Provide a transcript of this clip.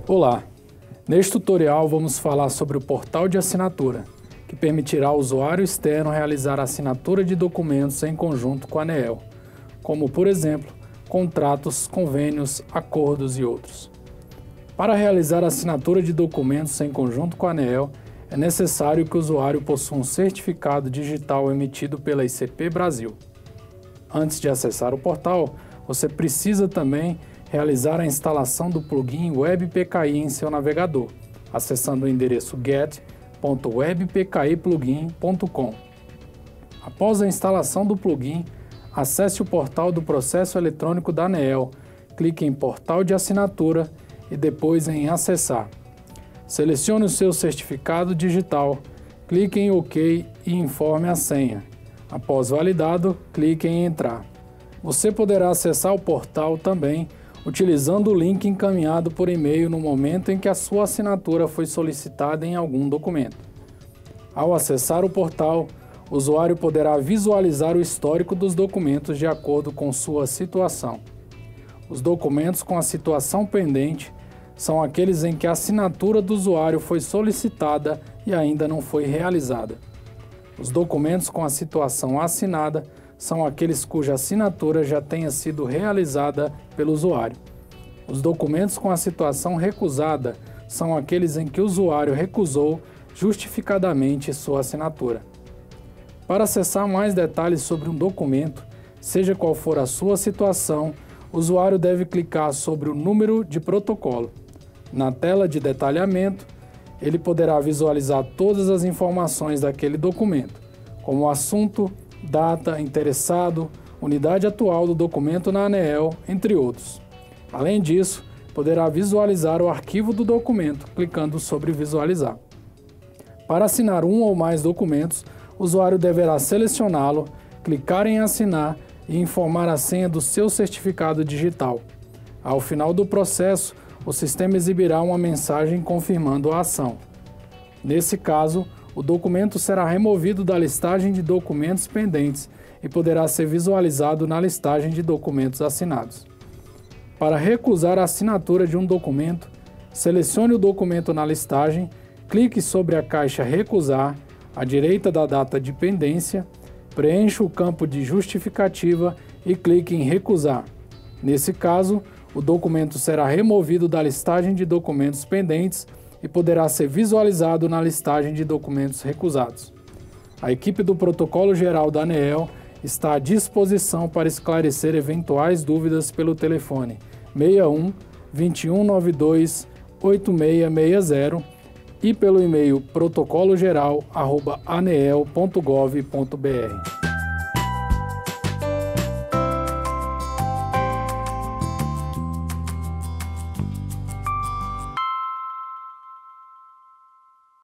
Olá! Neste tutorial vamos falar sobre o portal de assinatura, que permitirá ao usuário externo realizar a assinatura de documentos em conjunto com a ANEEL, como, por exemplo, contratos, convênios, acordos e outros. Para realizar a assinatura de documentos em conjunto com a ANEEL, é necessário que o usuário possua um certificado digital emitido pela ICP Brasil. Antes de acessar o portal, você precisa também realizar a instalação do plugin WebPKI em seu navegador, acessando o endereço get.webpkiplugin.com. Após a instalação do plugin, acesse o portal do processo eletrônico da ANEEL, clique em Portal de Assinatura e depois em Acessar. Selecione o seu certificado digital, clique em OK e informe a senha. Após validado, clique em Entrar. Você poderá acessar o portal também utilizando o link encaminhado por e-mail no momento em que a sua assinatura foi solicitada em algum documento. Ao acessar o portal, o usuário poderá visualizar o histórico dos documentos de acordo com sua situação. Os documentos com a situação pendente são aqueles em que a assinatura do usuário foi solicitada e ainda não foi realizada. Os documentos com a situação assinada são aqueles cuja assinatura já tenha sido realizada pelo usuário. Os documentos com a situação recusada são aqueles em que o usuário recusou justificadamente sua assinatura. Para acessar mais detalhes sobre um documento, seja qual for a sua situação, o usuário deve clicar sobre o número de protocolo. Na tela de detalhamento, ele poderá visualizar todas as informações daquele documento, como o assunto, data, interessado, unidade atual do documento na ANEEL, entre outros. Além disso, poderá visualizar o arquivo do documento, clicando sobre Visualizar. Para assinar um ou mais documentos, o usuário deverá selecioná-lo, clicar em Assinar e informar a senha do seu certificado digital. Ao final do processo, o sistema exibirá uma mensagem confirmando a ação. Nesse caso, o documento será removido da listagem de documentos pendentes e poderá ser visualizado na listagem de documentos assinados. Para recusar a assinatura de um documento, selecione o documento na listagem, clique sobre a caixa Recusar, à direita da data de pendência, preencha o campo de justificativa e clique em Recusar. Nesse caso, o documento será removido da listagem de documentos pendentes e poderá ser visualizado na listagem de documentos recusados. A equipe do Protocolo Geral da ANEEL está à disposição para esclarecer eventuais dúvidas pelo telefone 61 2192 8660 e pelo e-mail protocologeral@aneel.gov.br.